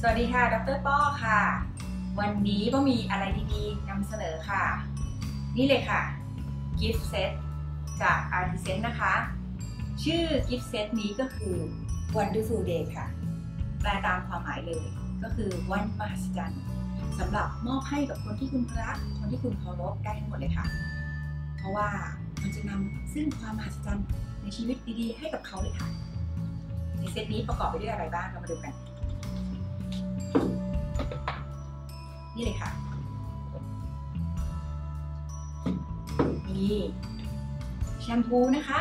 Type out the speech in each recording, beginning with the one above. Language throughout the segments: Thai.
สวัสดีค่ะดร.ป้อค่ะวันนี้ก็มีอะไรดีๆนำเสนอค่ะนี่เลยค่ะ Gift Set จาก Artisan นะคะชื่อ Gift Set นี้ก็คือ Wonderful Day ค่ะแปลตามความหมายเลยก็คือวันมหัศจรรย์สำหรับมอบให้กับคนที่คุณรักคนที่คุณเคารพได้ทั้งหมดเลยค่ะเพราะว่ามันจะนำซึ่งความมหัศจรรย์ในชีวิตดีๆให้กับเขาเลยค่ะในเซตนี้ประกอบไปด้วยอะไรบ้างเรามาดูกันนี่เลยค่ะนี่แชมพูนะคะ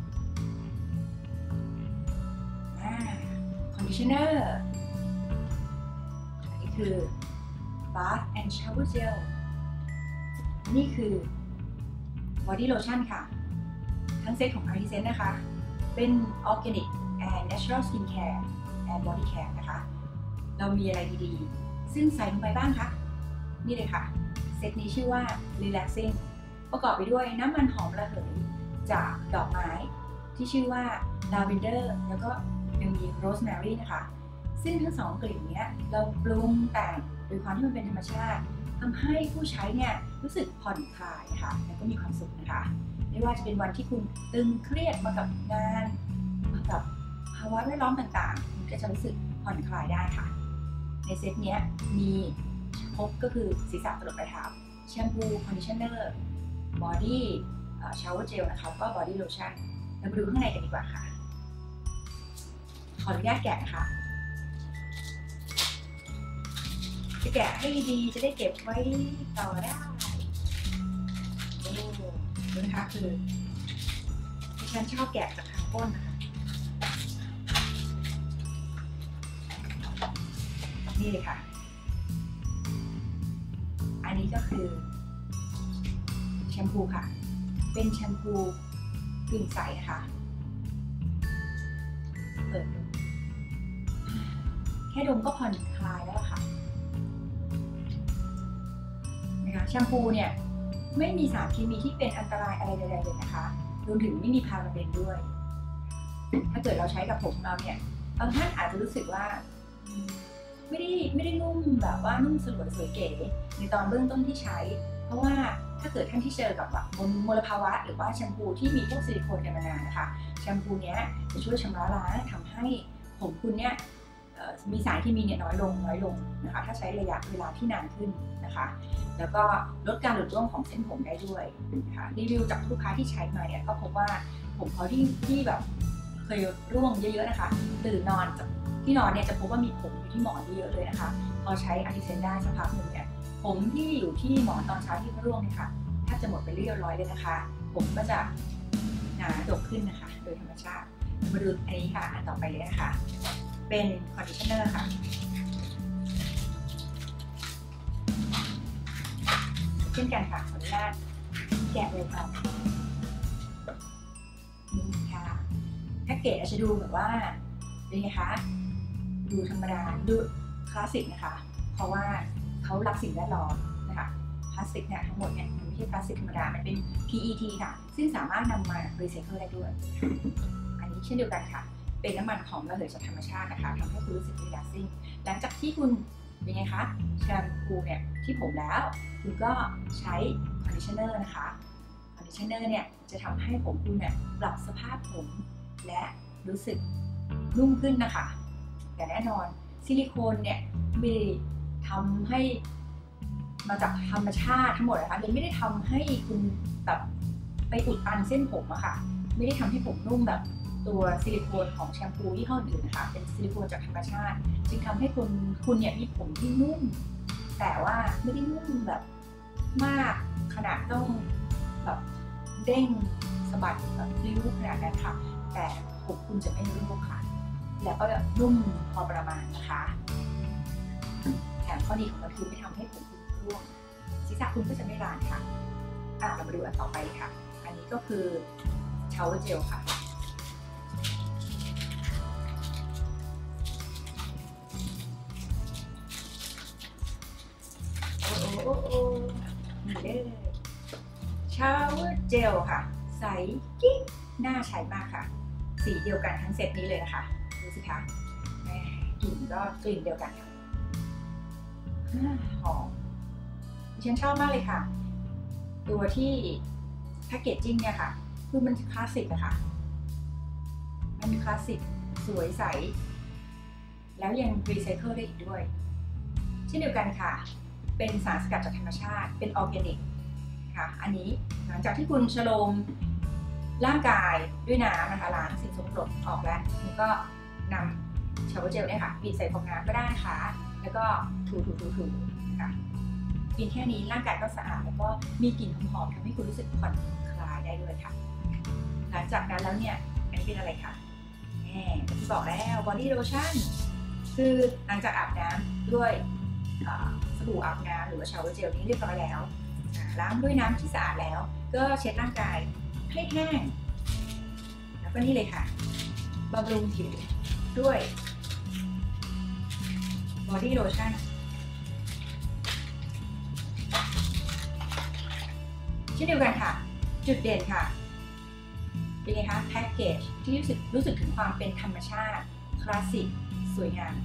คอนดิชเนอร์อันนี้คือ Bath and Shower Gel นี่คือ Body Lotion ค่ะทั้งเซตของ Artisan นะคะเป็น Organic and Natural Skin Care and Body Care นะคะเรามีอะไรดีๆซึ่งใส่ลงไปบ้างคะนี่เลยค่ะเซตนี้ชื่อว่า Relaxing ประกอบไปด้วยน้ำมันหอมระเหยจากดอกไม้ที่ชื่อว่า Lavender แล้วก็ยังมี Rosemary นะคะซึ่งทั้งสองกลิ่นนี้เราปรุงแต่งโดยความที่มันเป็นธรรมชาติทำให้ผู้ใช้เนี่ยรู้สึกผ่อนคลายนะคะแล้วก็มีความสุขนะคะไม่ว่าจะเป็นวันที่คุณตึงเครียดมากับงานมากับภาวะแวดล้อมต่างๆคุณก็จะรู้สึกผ่อนคลายได้ค่ะในเซตนี้มีครบก็คือศีรษะตลอดปลายเท้าแชมพูคอนดิชเนอร์บอดี้ชาวเวอร์เจลนะคะก็บอดี้โลชั่นเรามาดูข้างในกันดีกว่าค่ะขออนุญาตแกะนะคะจะแกะให้ดีจะได้เก็บไว้ต่อได้ดูนะคะคือดิฉันชอบแกะจากทางก้นนะคะนี่เลยค่ะอันนี้ก็คือแชมพูค่ะเป็นแชมพูกลิ่นใสค่ะเปิดดูแค่ดมก็ผ่อนคลายแล้วค่ะนะคะแชมพูเนี่ยไม่มีสารเคมีที่เป็นอันตรายอะไรใดๆเลยนะคะรวมถึงไม่มีพาราเบนด้วยถ้าเกิดเราใช้กับผมเราเนี่ยบางท่านอาจจะรู้สึกว่าไม่ได้นุ่มแบบว่านุ่มสลวยสวยเก๋ในตอนเบื้องต้นที่ใช้เพราะว่าถ้าเกิดท่านที่เจอกับแบบมลภาวะหรือว่าแชมพูที่มีพวกซิลิโคนกันมานานนะคะแชมพูนี้จะช่วยชำระล้างทำให้ผมคุณเนี่ยมีสารเคมีเนี่ยน้อยลงนะคะถ้าใช้ระยะเวลาที่นานขึ้นนะคะแล้วก็ลดการหลุดร่วงของเส้นผมได้ด้วยนะคะรีวิวจากลูกค้าที่ใช้มาเนี่ยก็พบว่าผมเขาที่แบบเคยร่วงเยอะๆนะคะตื่นนอนจากที่นอนเนี่ยจะพบว่ามีผมอยู่ที่หมอนเยอะเลยนะคะพอใช้อาร์ติเซนได้สักพักหนึ่งเนี่ยผมที่อยู่ที่หมอนตอนเช้าที่เขาร่วงเนี่ยค่ะแทบจะหมดไปเรียบร้อยเลยนะคะผมก็จะหนาดกขึ้นนะคะโดยธรรมชาติมาดูอันนี้ค่ะอันต่อไปเลยนะคะเป็นคอนดิชเนอร์ค่ะเช่นกันค่ะขออนุญาตแกะเลยค่ะนี่ค่ะแพ็กเกจอาจจะดูแบบว่าเป็นไงคะดูธรรมดาดูคลาสสิกนะคะเพราะว่าเขารักสิ่งแวดล้อมนะคะพลาสติกเนี่ยทั้งหมดเนี่ยมันไม่ใช่พลาสติกธรรมดามันเป็น PET ค่ะซึ่งสามารถนำมารีไซเคิลได้ด้วยอันนี้เช่นเดียวกันค่ะเป็นน้ำมันหอมระเหยจากธรรมชาตินะคะทำให้คุณรู้สึกรีแลกซิ่งหลังจากที่คุณเป็นไงคะแชมพูเนี่ยที่ผมแล้วคุณก็ใช้คอนดิชเนอร์นะคะคอนดิชเนอร์เนี่ยจะทำให้ผมคุณเนี่ยปรับสภาพผมและรู้สึกนุ่มขึ้นนะคะแต่แน่นอนซิลิโคนเนี่ยไม่ได้ทำให้มาจากธรรมชาติทั้งหมดนะคะเลยไม่ได้ทำให้คุณแบบไปอุดตันเส้นผมอะค่ะไม่ได้ทำให้ผมนุ่มแบบตัวซิลิโคนของแชมพูยี่ห้ออื่นนะคะเป็นซิลิโคนจากธรรมชาติจึงทำให้คุณเนี่ยมีผมที่นุ่มแต่ว่าไม่ได้นุ่มแบบมากขนาดต้องแบบเด้งสะบัดแบบริ้วขนาดนั้นค่ะแต่ผมคุณจะไม่ร่วงค่ะแล้วก็นุ่มพอประมาณนะคะแถมข้อดีของมันคือไม่ทำให้ผมคุณร่วงศีรษะคุณก็จะไม่รานค่ะเรามาดูอันต่อไปค่ะอันนี้ก็คือชาวเวอร์เจลค่ะนี่เลยชาวเวอร์เจลค่ะใสกิ๊กน่าใช้มากค่ะสีเดียวกันทั้งเซตนี้เลยนะคะดูสิคะกลิ่นก็กลิ่นเดียวกันค่ะหอมดิฉันชอบมากเลยค่ะตัวที่แพคเกจจิ้งเนี่ยค่ะคือมันคลาสสิกอะค่ะมันคลาสสิกสวยใสแล้วยังรีไซเคิลได้อีกด้วยเช่นเดียวกันค่ะเป็นสารสกัดจากธรรมชาติเป็นออร์แกนิกค่ะอันนี้หลังจากที่คุณชโลมร่างกายด้วยน้ำนะคะล้างสิ่งสกปรกออกแล้วคุณก็นำชาวเจลเนี่ยค่ะบีบใส่ฟองน้ำก็ได้นะคะแล้วก็ถูค่ะเพียงแค่นี้ร่างกายก็สะอาดแล้วก็มีกลิ่นหอมๆทำให้คุณรู้สึกผ่อนคลายได้ด้วยค่ะหลังจากนั้นแล้วเนี่ยอันนี้เป็นอะไรคะที่บอกแล้วบอดี้โลชั่นคือหลังจากอาบน้ำด้วยสบู่อาบน้ำหรือว่าชาวเวอร์เจลนี้เรียบร้อยแล้วล้างด้วยน้ำที่สะอาดแล้วก็เช็ดร่างกายให้แห้งแล้วก็นี่เลยค่ะบำรุงผิวด้วยบอดี้โลชั่นเช่นเดียวกันค่ะจุดเด่นค่ะเป็นไงคะแพ็กเกจที่รู้สึกถึงความเป็นธรรมชาติคลาสสิกสวยงาม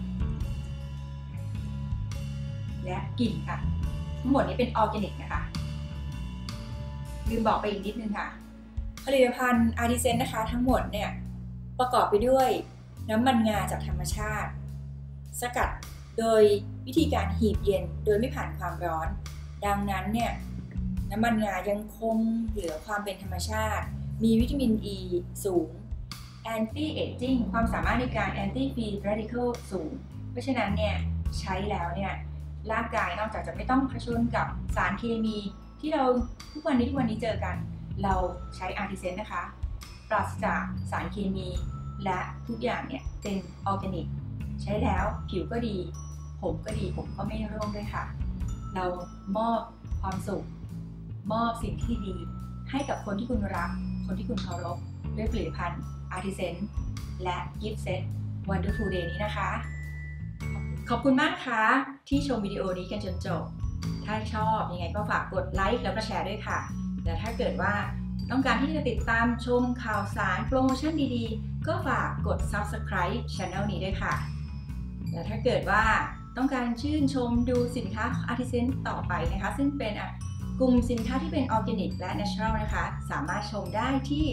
และกลิ่นค่ะทั้งหมดนี้เป็นออร์แกนิกนะคะลืมบอกไปอีกนิดนึงค่ะผลิตภัณฑ์อาร์ติเซนนะคะทั้งหมดเนี่ยประกอบไปด้วยน้ำมันงาจากธรรมชาติสกัดโดยวิธีการหีบเย็นโดยไม่ผ่านความร้อนดังนั้นเนี่ยน้ำมันงายังคงเหลือความเป็นธรรมชาติมีวิตามินอ e ีสูง anti aging ความสามารถในการ anti free radical สูงเพราะฉะนั้นเนี่ยใช้แล้วเนี่ยร่างกายนอกจากจะไม่ต้องเผชิญกับสารเคมีที่เราทุกวันนี้เจอกันเราใช้อาร์ติเซนนะคะปราศจากสารเคมีและทุกอย่างเนี่ยเป็นออร์แกนิกใช้แล้วผิวก็ดีผมก็ดีผมก็ไม่ร่วงด้วยค่ะเรามอบความสุขมอบสิ่งที่ดีให้กับคนที่คุณรักคนที่คุณเคารพด้วยผลิตภัณฑ์อาร์ติเซนและกิฟต์เซต Wonderful Day นี้นะคะขอบคุณมากค่ะที่ชมวิดีโอนี้กันจนจบถ้าชอบยังไงก็ฝากกดไลค์แล้วก็แชร์ด้วยค่ะและถ้าเกิดว่าต้องการที่จะติดตามชมข่าวสารโปรโมชั่นดีๆก็ฝากกด Subscribe Channel นี้ด้วยค่ะและถ้าเกิดว่าต้องการชื่นชมดูสินค้า Artisan ต่อไปนะคะซึ่งเป็นกลุ่มสินค้าที่เป็นออร์แกนิกและ Natural นะคะสามารถชมได้ที่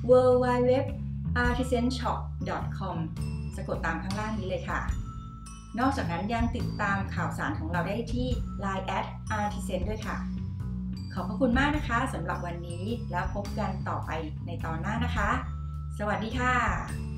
www.artisanshop.com สะกดตามข้างล่างนี้เลยค่ะนอกจากนั้นยังติดตามข่าวสารของเราได้ที่ Line @artisan ด้วยค่ะขอบพระคุณมากนะคะสำหรับวันนี้แล้วพบกันต่อไปในตอนหน้านะคะสวัสดีค่ะ